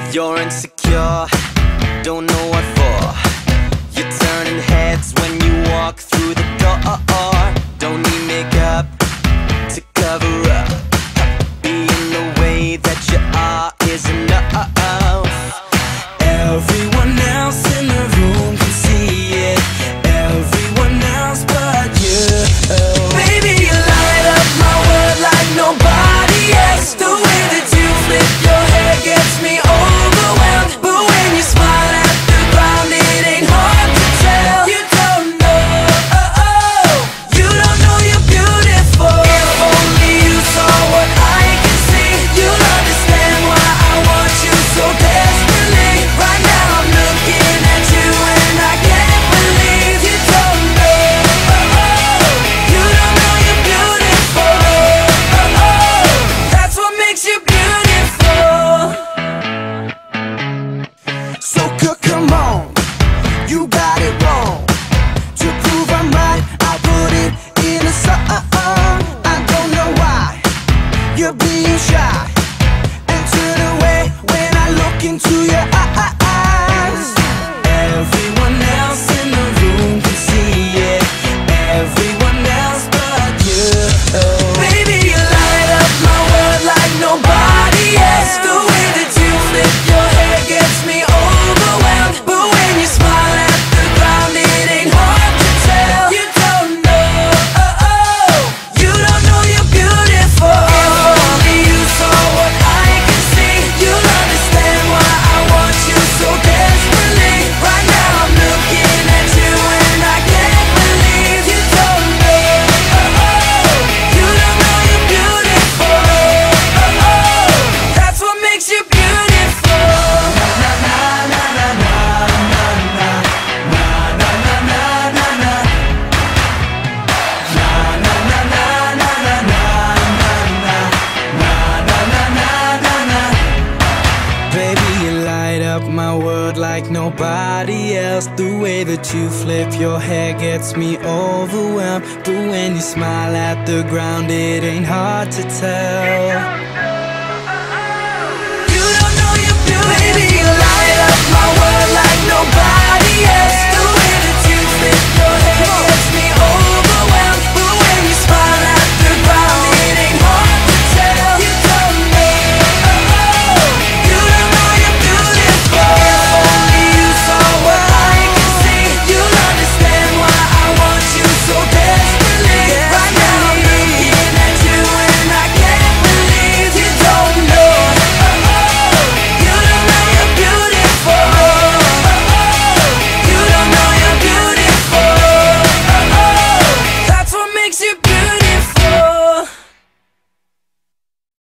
You're insecure, don't know what for. You're turning heads when you walk through the door. Don't need makeup to cover up. Being the way that you are is enough. Everyone else in the room can see it. Everyone else but you. Baby, you light up my world like nobody else. The way that you flip your hair gets me overwhelmed. But when you smile at the ground, it ain't hard to tell. You don't know you're beautiful. If only you saw what I can see, you'll understand why I want you so desperately. Right now I'm looking at you and I can't believe you don't know. You don't know you're beautiful. That's what makes you beautiful. So come on, you got it wrong. To prove I'm right, I'll put it in a song. I don't know why you're being shy and turn away when I look into your eyes. Everyone else in the room can see it. Everyone else but you. Baby, you light up my world like nobody else. The way that you flip your hair gets me overwhelmed. But when you smile at the ground, it ain't hard to tell. You don't know you're beautiful. If only you saw what I can see, you'll understand why I want you so desperately. Right now I'm looking at you and I can't believe you don't know. You don't know you're beautiful. That's what makes you beautiful. Na na na na na na na na na na na na na. Na na na na na na na na na. Baby, you light up my world like nobody else. The way that you flip your hair gets me overwhelmed. But when you smile at the ground, it ain't hard to tell. You don't know you're beautiful. Baby, you light up my world like nobody else. The way that you flip your hair gets me overwhelmed.